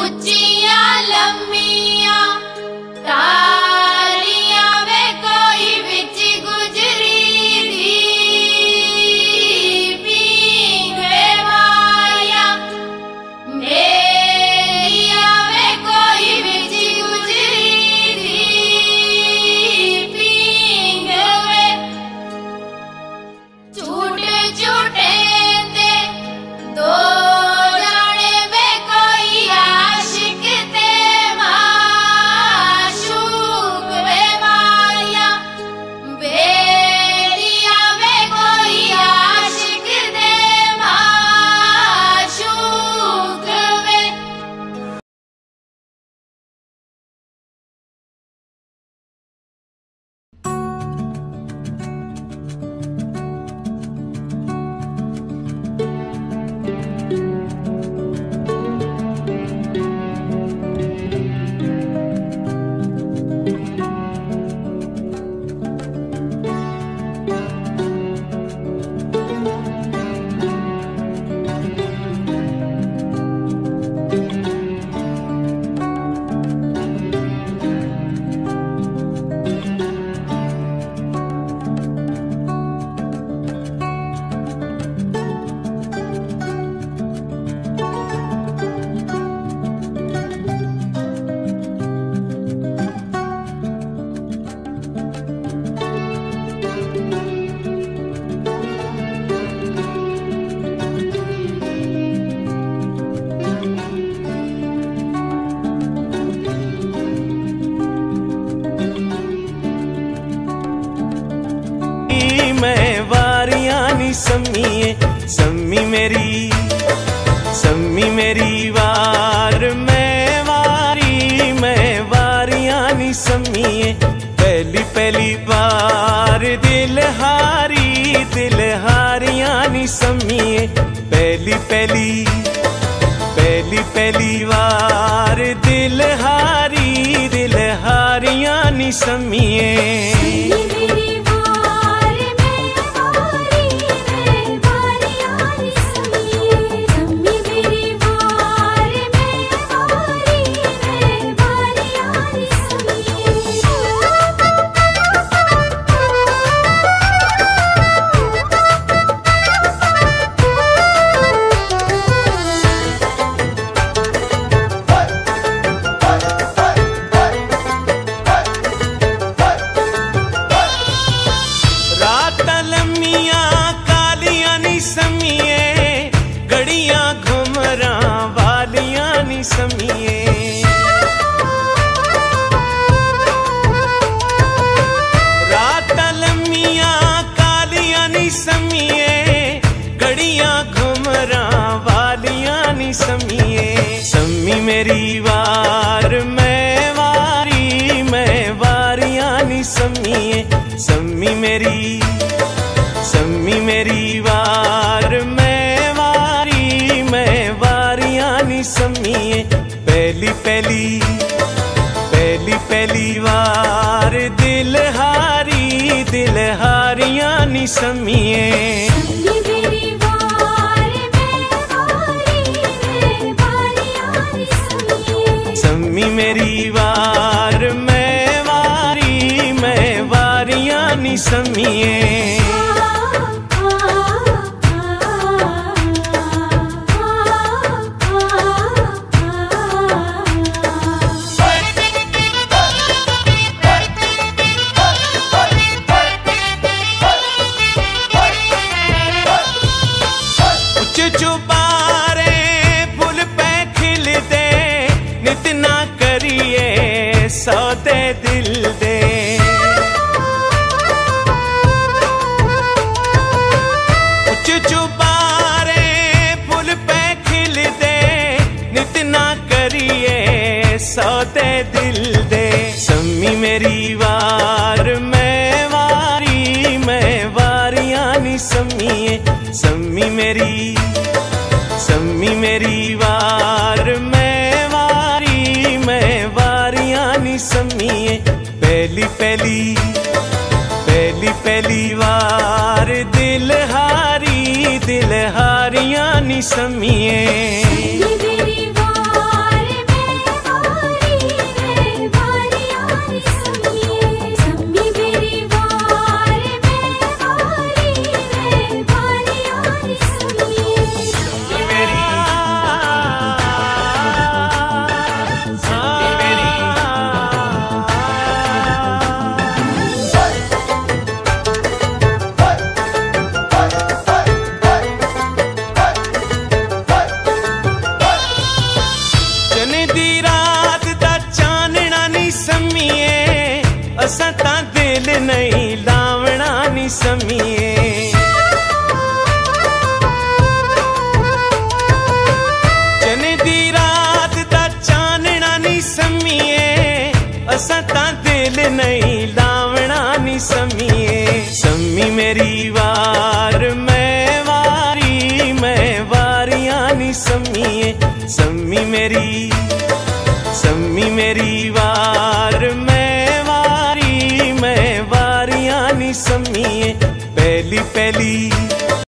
उच्चियां लम्मियां तारियां वे कोई बिच गुजरी दी पींगे माया मेलियां वे कोई बिच गुजरी दी पींगे वे झूठ झूठे दे दो सम्मी मेरी वार मैं वारियां नी सम्मीए पहली पहली बार दिल हारियां नी सम्मीए पहली पहली बार दिल हारियां नी सम्मीए रात लम्मियां कालियां नी सम्मीए घड़ियां घुमरा वालियां नी सम्मीए सम्मी मेरी वार मैं वारियां नी सम्मीए सम्मी मेरी वार मैं वारियां नी सम्मीए पहली पहली बार दिल हारियां नी सम्मीए सम्मी मेरी वार मैं वारियां नी सम्मीए चुबारे फुल पे खिलदे नित ना करिए सौदे दिल दे चुबारे फुल पे खिलदे नित ना करिए सौदे दिल दे सम्मी मेरी वार मैं वारियां नी सम्मीए सम्मी मेरी वार मैं वारियां नी सम्मीए पहली पहली बार दिल हारियां नी सम्मीए मेरी वार सम्मी मेरी वार मैं वारियां नी सम्मी पहली